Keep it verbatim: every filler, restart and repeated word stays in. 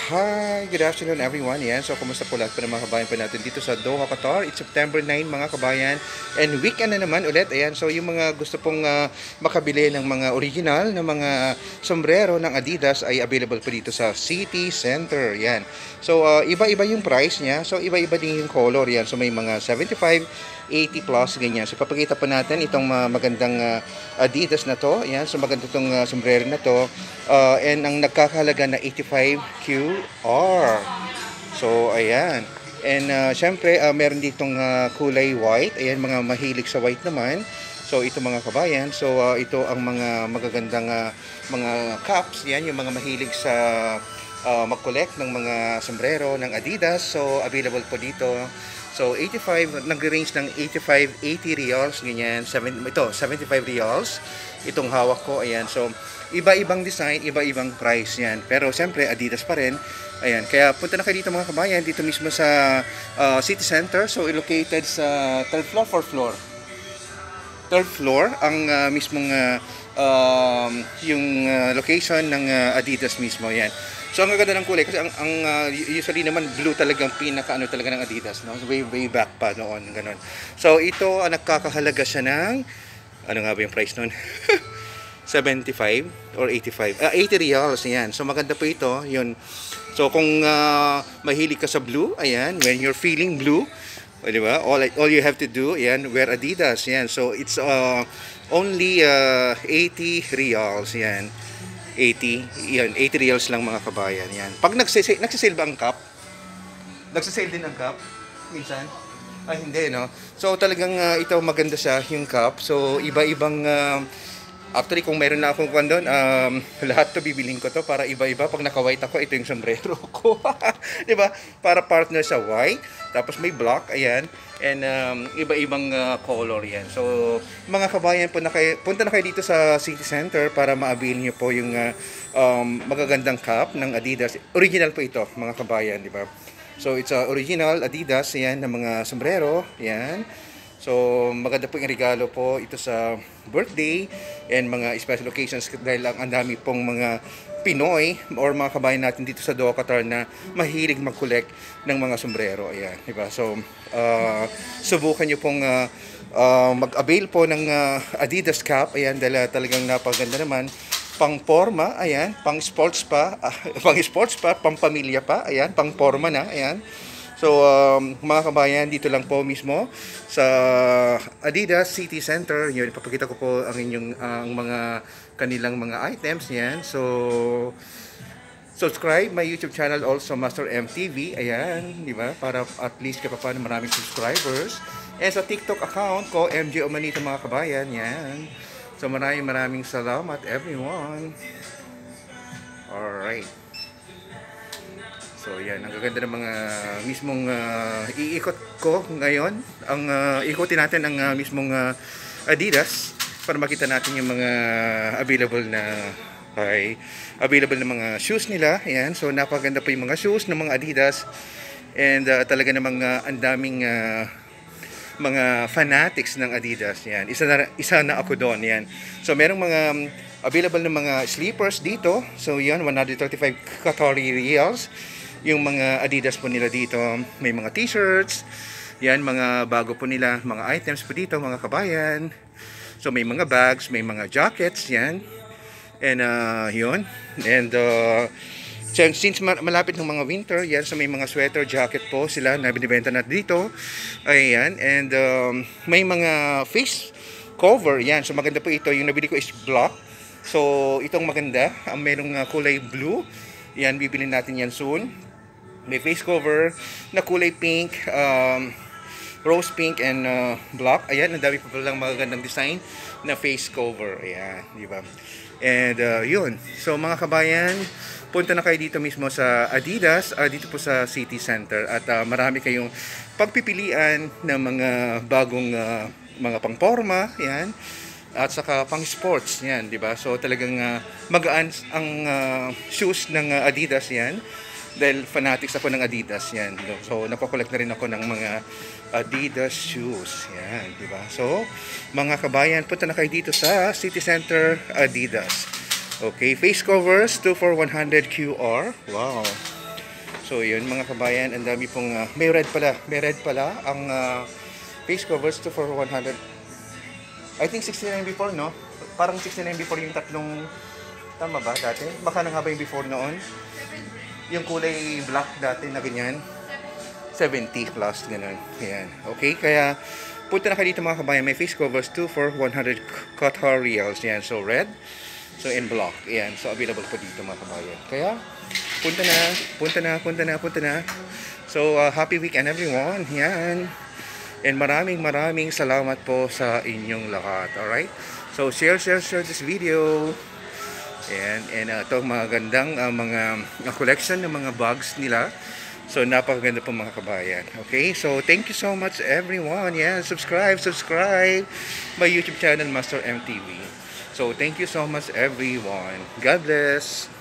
Hi, good afternoon everyone. Yan, so kumusta po lahat po ng mga kabayan po natin dito sa Doha, Qatar. It's September ninth mga kabayan. And weekend na naman ulit. Ayan, so yung mga gusto pong uh, makabili ng mga original na mga sombrero ng Adidas ay available po dito sa City Center. Yan. So uh, iba-iba yung price niya. So iba-iba din yung color. Yan. So may mga seventy-five, eighty plus ganyan. So papakita po natin itong uh, magandang uh, Adidas na to. Yan. So maganda itong uh, sombrero na to. Uh, and ang nagkakahalaga na eighty-five Q R. So, ayan. And, uh, syempre, uh, meron ditong uh, kulay white. Ayan, mga mahilig sa white naman. So, ito mga kabayan. So, uh, ito ang mga magagandang uh, mga caps. Yan, yung mga mahilig sa uh, mag-collect ng mga sombrero ng Adidas. So, available po dito. So, eighty-five, nag-range ng eighty-five, eighty reals, ganyan. Seven, ito, seventy-five reals. Itong hawak ko, ayan. So, iba-ibang design, iba-ibang price yan. Pero, siyempre, Adidas pa rin. Ayan, kaya punta na kayo dito mga kabayan, dito mismo sa uh, City Center. So, located sa third floor, fourth floor. Third floor, ang uh, mismong uh, um, yung uh, location ng uh, Adidas mismo. Yan. So, ang gaganda ng kulay kasi ang, ang uh, usually naman blue talagang pinaka ano talaga ng Adidas, no? Way way back pa noon, ganun. So, ito ang uh, nagkakahalaga siya ng ano nga ba yung price noon? seventy-five or eighty-five. Ah, eighty reals yan. So, maganda po ito, yun. So, kung uh, mahilig ka sa blue, ayan, when you're feeling blue, o, di ba? All, all you have to do, ayan, wear Adidas, yan. So, it's uh, only uh, eighty reals, yan. eighty, yan, eighty reals lang mga kabayan, yan. Pag nagsisale, nagsisale ba ang cup? Nagsisale din ang cup? Minsan? Ay, hindi, no? So, talagang uh, ito maganda siya, yung cup. So, iba-ibang... Uh, Actually, kung meron na akong kwan doon, um, lahat to bibiling ko to para iba-iba. Pag naka-white ako, ito yung sombrero ko. Diba? Para partner sa white. Tapos may black, ayan. And um, iba-ibang uh, color yan. So, mga kabayan, po na kayo, punta na kayo dito sa City Center para ma-avail nyo po yung uh, um, magagandang cap ng Adidas. Original po ito, mga kabayan, di ba? So, it's uh, original Adidas, yan, ng mga sombrero. Yan. So, maganda po yung regalo po ito sa birthday and mga special occasions dahil lang ang dami pong mga Pinoy or mga kabayan natin dito sa Doha, Qatar na mahilig mag-collect ng mga sombrero. Ayan, diba? So, uh, subukan nyo pong uh, uh, mag-avail po ng uh, Adidas cap. Ayan, dahil talagang napaganda naman. Pang forma, ayan, pang sports pa, uh, pang sports pa, pang pamilya pa, ayan, pang forma na, ayan. So, um, mga kabayan, dito lang po mismo sa Adidas City Center. Yun, ipapakita ko po ang inyong uh, ang mga kanilang mga items yan. So, subscribe my YouTube channel also, Master M T V. Ayan, di ba? Para at least kapag paano maraming subscribers. And sa TikTok account ko, M J Omanito mga kabayan. Yan. So, maraming maraming salamat everyone. Alright. So yan, ang gaganda ng mga mismong uh, iikot ko ngayon. Ang uh, ikutin natin ang uh, mismong uh, Adidas para makita natin yung mga available na ay available na mga shoes nila. Yan, so napakaganda po yung mga shoes ng mga Adidas. And uh, talaga namang uh, ang daming uh, mga fanatics ng Adidas. Yan, isa na isa na ako doon, yan. So merong mga um, available na mga sleepers dito. So yan, one hundred thirty-five Qatari reals. Yung mga Adidas po nila dito, may mga t-shirts, yan, mga bago po nila, mga items po dito, mga kabayan. So, may mga bags, may mga jackets, yan. And, uh, yun. And, uh, since malapit ng mga winter, yan, so may mga sweater, jacket po sila na binibenta natin dito. Ayan, and, um, may mga face cover, yan. So, maganda po ito. Yung nabili ko is black. So, itong maganda, ang merong uh, kulay blue. Yan, bibili natin yan soon. May face cover na kulay pink, um, rose pink and uh, black. Ayan, ang dami pa palang magagandang design na face cover. Ayan, di ba? And uh, yun. So mga kabayan, punta na kayo dito mismo sa Adidas, uh, dito po sa City Center. At uh, marami kayong pagpipilian ng mga bagong uh, mga pangporma. Ayan. At saka pang sports, yan, di ba? So talagang uh, magaan ang uh, shoes ng uh, Adidas yan. Dahil fanatics ako ng Adidas yan. So napakolect na rin ako ng mga Adidas shoes. Yan, di ba? So mga kabayan, punta na kayo dito sa City Center Adidas. Okay, face covers two for one hundred Q R. Wow. So yun mga kabayan, ang dami pong, uh, may red pala, may red pala ang uh, face covers to for one hundred. I think sixty-nine before, no? Parang sixty-nine before yung tatlong, tama ba dati? Baka na nga ba yung before noon? Yung kulay black dati na ganyan. seventy plus, ganun. Ayan. Okay, kaya punta na kayo dito mga kabayan. May face covers two for one hundred Qatar Riyals. Yan, so red. So in block. Ayan, so available po dito mga kabayan. Kaya, punta na, punta na, punta na, punta na. So, uh, happy weekend everyone. Yan. And maraming maraming salamat po sa inyong lahat. Alright? So, share, share, share this video. And, and uh, itong mga gandang uh, mga uh, collection ng mga bags nila. So, napakaganda po mga kabayan. Okay? So, thank you so much everyone. Yeah, subscribe, subscribe my YouTube channel, Master M T V. So, thank you so much everyone. God bless.